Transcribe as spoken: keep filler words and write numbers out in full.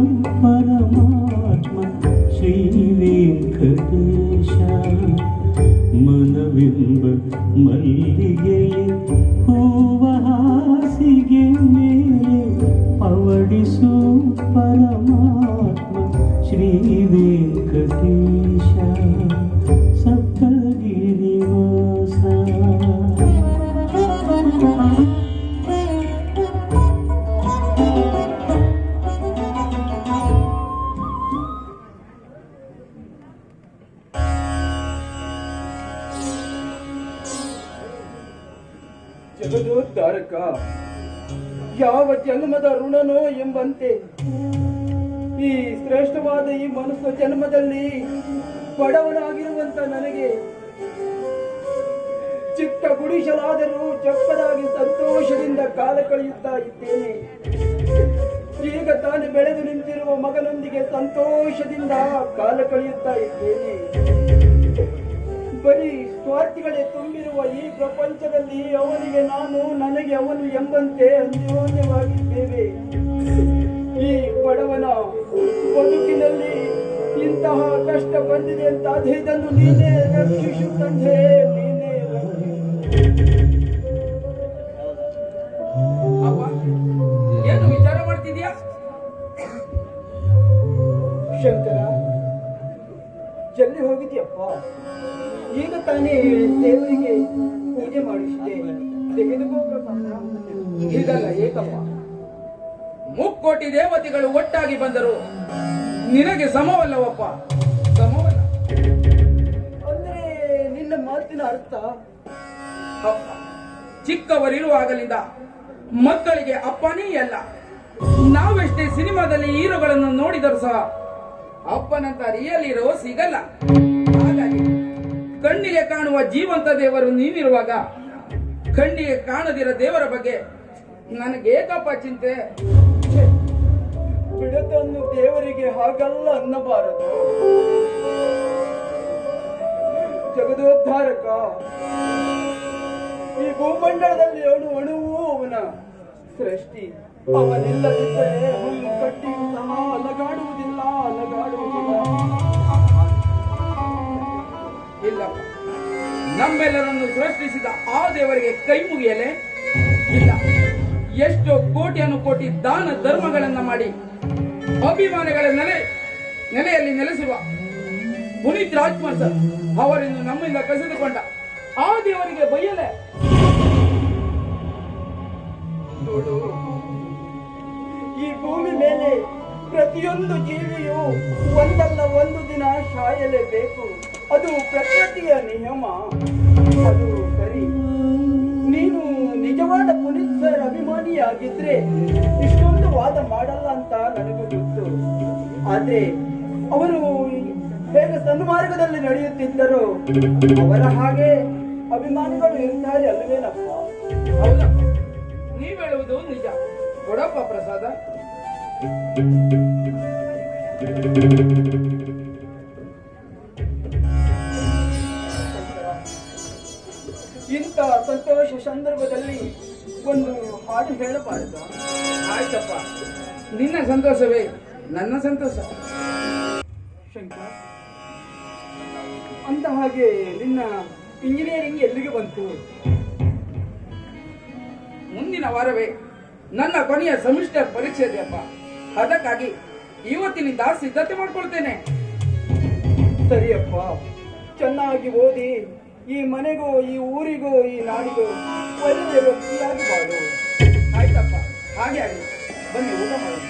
ಪರಮಾತ್ಮ ಶ್ರೀ ವೆಂಕಟೇಶ ಮನವೆಂಬ ಮಲ್ಲಿಗೆ ಹೂವ ಹಾಸಿಗೆ ಮೇಲೆ ಪವಡಿಸು ಪರಮಾತ್ಮ ಶ್ರೀ ವೆಂಕಟೇಶ ಸಪ್ತಗಿರಿವಾಸ. ಜಗದೋದ್ಧಾರಕ, ಯಾವ ಜನ್ಮದ ಋಣನೋ ಎಂಬಂತೆ ಈ ಶ್ರೇಷ್ಠವಾದ ಈ ಮನುಷ್ಯ ಜನ್ಮದಲ್ಲಿ ಬಡವನಾಗಿರುವಂತ ನನಗೆ ಚಿಕ್ಕ ಗುಡಿಸಲಾದರೂ ಚಪ್ಪದಾಗಿ ಸಂತೋಷದಿಂದ ಕಾಲ ಕಳೆಯುತ್ತಾ ಇದ್ದೇನೆ. ಈಗ ತಾನು ಬೆಳೆದು ನಿಂತಿರುವ ಮಗನೊಂದಿಗೆ ಸಂತೋಷದಿಂದ ಕಾಲ ಕಳೆಯುತ್ತಾ ಇದ್ದೇನೆ. ಬರೀ ಸ್ವಾರ್ಥಿಗಳೇ ತುಂಬಿರುವ ಈ ಪ್ರಪಂಚದಲ್ಲಿ ಅವನಿಗೆ ನಾನು, ನನಗೆ ಅವನು ಎಂಬಂತೆ ಅನ್ಯೋನ್ಯವಾಗಿದ್ದೇವೆ. ಈ ಬಡವನ ಬದುಕಿನಲ್ಲಿ ಇಂತಹ ಕಷ್ಟ ಬಂದಿದೆ ಅಂತಾದ್ರೆ ಇದನ್ನು ನೀನೇ ರಕ್ಷಿಸು ತಂದೆ, ನೀನೇ ಅಪ್ಪ. ಏನು ವಿಚಾರ ಮಾಡ್ತಿದ್ಯಾ ಶಂಕರ? ಜಲ್ದಿ ಹೋಗಿದ್ಯಪ್ಪ. ಈಗ ತಾನೇ ದೇವರಿಗೆ ಪೂಜೆ ಮಾಡಿಸಿದೆ, ತೆಗೆದುಕೋಬೇಕು. ಇದಲ್ಲ ಏಕಪ್ಪ, ಮುಕ್ಕೋಟಿ ದೇವತೆಗಳು ಒಟ್ಟಾಗಿ ಬಂದರು ನಿನಗೆ ಸಮವಲ್ಲವಪ್ಪ, ಸಮವಲ್ಲ. ಅಂದ್ರೆ ನಿನ್ನ ಮಾತಿನ ಅರ್ಥ? ಅಪ್ಪ ಚಿಕ್ಕವರಿರುವಾಗಲಿಂದ ಮಕ್ಕಳಿಗೆ ಅಪ್ಪನೇ ಅಲ್ಲ. ನಾವೆಷ್ಟೇ ಸಿನಿಮಾದಲ್ಲಿ ಹೀರೋಗಳನ್ನು ನೋಡಿದರೂ ಸಹ ಅಪ್ಪನಂತ ರಿಯಲ್ ಹೀರೋ ಸಿಗಲ್ಲ. ಹಾಗಾಗಿ ಕಣ್ಣಿಗೆ ಕಾಣುವ ಜೀವಂತ ದೇವರು ನೀನಿರುವಾಗ ಕಣ್ಣಿಗೆ ಕಾಣದಿರೋ ದೇವರ ಬಗ್ಗೆ ನನಗೆ ಏಕಪ್ಪ ಚಿಂತೆ. ಬಿಡತನ್ನು ದೇವರಿಗೆ ಹಾಗಲ್ಲ ಅನ್ನಬಾರದು. ಜಗದೋದ್ಧಾರಕ, ಈ ಭೂಮಂಡಲದಲ್ಲಿ ಅಣು ಅಣುವು ಅವನ ಸೃಷ್ಟಿ. ಅವನಿಲ್ಲದಿದ್ದರೆ ಹುಲ್ಲು ಕಟ್ಟಿಯೂ ಸಹ ಅಲಗಾಡುವುದಿಲ್ಲ, ಅಲಗಾಡುವುದಿಲ್ಲ. ಇಲ್ಲಪ್ಪ, ನಮ್ಮೆಲ್ಲರನ್ನು ಸೃಷ್ಟಿಸಿದ ಆ ದೇವರಿಗೆ ಕೈ ಮುಗಿಯಲೆ ಇಲ್ಲ. ಎಷ್ಟೋ ಕೋಟಿಯನ್ನು ಕೋಟಿ ದಾನ ಧರ್ಮಗಳನ್ನ ಮಾಡಿ ಅಭಿಮಾನಿಗಳ ನೆಲೆ ನೆಲೆಯಲ್ಲಿ ನೆಲೆಸಿರುವ ಪುನೀತ್ ರಾಜ್ಕುಮಾರ್ ಸರ್ ಅವರನ್ನು ನಮ್ಮಿಂದ ಕಸಿದುಕೊಂಡ ಆ ದೇವರಿಗೆ ಬೈಯಲೆ. ನೋಡು, ಈ ಭೂಮಿ ಮೇಲೆ ಪ್ರತಿಯೊಂದು ಜೀವಿಯು ಒಂದಲ್ಲ ಒಂದು ದಿನ ಸಾಯಲೇಬೇಕು. ಅದು ಪ್ರಕೃತಿಯ ನಿಯಮ. ಅದು ಸರಿ. ನೀನು ನಿಜವಾದ ಪುನೀತ್ ಸರ್ ಅಭಿಮಾನಿಯಾಗಿದ್ರೆ ಇಷ್ಟೊಂದು ವಾದ ಮಾಡಲ್ಲ ಅಂತ ನನಗೂ ಗೊತ್ತು. ಆದ್ರೆ ಅವರು ಹೇಗೆ ಸನ್ಮಾರ್ಗದಲ್ಲಿ ನಡೆಯುತ್ತಿದ್ದರೋ ಅವರ ಹಾಗೆ ಅಭಿಮಾನಿಗಳು ಇರ್ತಾರೆ ಅಲ್ವೇನಪ್ಪ? ಹೌದಪ್ಪ, ನೀವ್ ಹೇಳುವುದು ನಿಜ. ಕೊಡಪ್ಪ ಪ್ರಸಾದ. ಇಂಥ ಸಂತೋಷ ಸಂದರ್ಭದಲ್ಲಿ ಒಂದು ಹಾಡು ಹೇಳಬಾರದು? ಆಯ್ತಪ್ಪ, ನಿನ್ನ ಸಂತೋಷವೇ ನನ್ನ ಸಂತೋಷ. ಶಂಕರ್, ಅಂತ ಹಾಗೆ ನಿನ್ನ ಇಂಜಿನಿಯರಿಂಗ್ ಎಲ್ಲಿಗೆ ಬಂತು? ಮುಂದಿನ ವಾರವೇ ನನ್ನ ಕೊನೆಯ ಸೆಮಿಸ್ಟರ್ ಪರೀಕ್ಷೆ ಇದೆಯಪ್ಪ. ಅದಕ್ಕಾಗಿ ಇವತ್ತಿನಿಂದ ಸಿದ್ಧತೆ ಮಾಡ್ಕೊಳ್ತೇನೆ. ಸರಿಯಪ್ಪ, ಚೆನ್ನಾಗಿ ಓದಿ ಈ ಮನೆಗೋ ಈ ಊರಿಗೋ ಈ ನಾಡಿಗೋ ಒಳ್ಳೆಯ ವ್ಯಕ್ತಿಯಾಗಿ ಬಾಳು. ಆಯ್ತಪ್ಪ, ಹಾಗೆ ಆಗಲಿ. ಬನ್ನಿ ಊಟ ಮಾಡೋಣ.